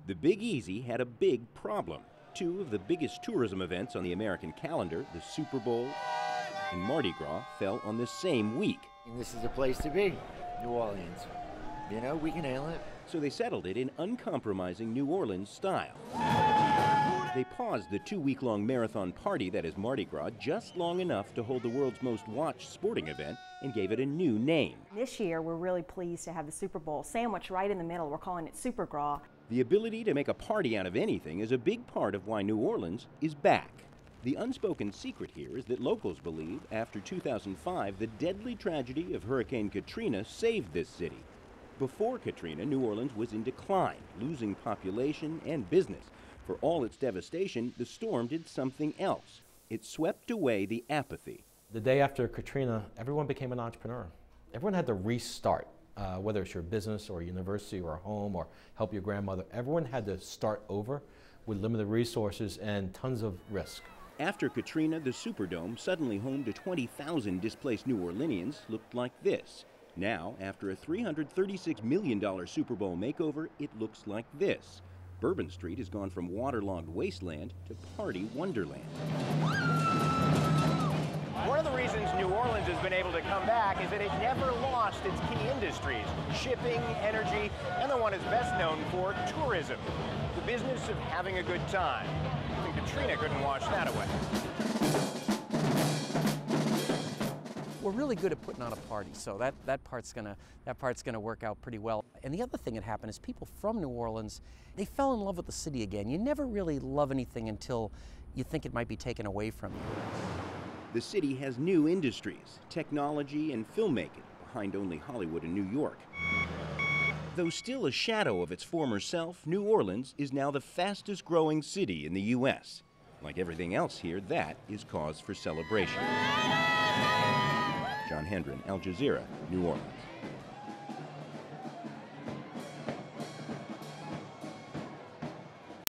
The Big Easy had a big problem. Two of the biggest tourism events on the American calendar, the Super Bowl and Mardi Gras, fell on the same week. This is the place to be, New Orleans. You know, we can handle it. So they settled it in uncompromising New Orleans style. They paused the 2-week-long marathon party that is Mardi Gras just long enough to hold the world's most watched sporting event and gave it a new name. This year, we're really pleased to have the Super Bowl sandwiched right in the middle. We're calling it Super Gras. The ability to make a party out of anything is a big part of why New Orleans is back. The unspoken secret here is that locals believe after 2005, the deadly tragedy of Hurricane Katrina saved this city. Before Katrina, New Orleans was in decline, losing population and business. For all its devastation, the storm did something else. It swept away the apathy. The day after Katrina, everyone became an entrepreneur. Everyone had to restart, whether it's your business or university or a home or help your grandmother. Everyone had to start over with limited resources and tons of risk. After Katrina, the Superdome, suddenly home to 20,000 displaced New Orleanians, looked like this. Now, after a $336 million Super Bowl makeover, it looks like this. Bourbon Street has gone from waterlogged wasteland to party wonderland. One of the reasons New Orleans has been able to come back is that it never lost its key industries: shipping, energy, and the one it's best known for, tourism. The business of having a good time. Even Katrina couldn't wash that away. We're really good at putting on a party, so that part's gonna work out pretty well. And the other thing that happened is people from New Orleans, they fell in love with the city again. You never really love anything until you think it might be taken away from you. The city has new industries, technology and filmmaking, behind only Hollywood and New York. Though still a shadow of its former self, New Orleans is now the fastest growing city in the U.S. Like everything else here, that is cause for celebration. John Hendren, Al Jazeera, New Orleans.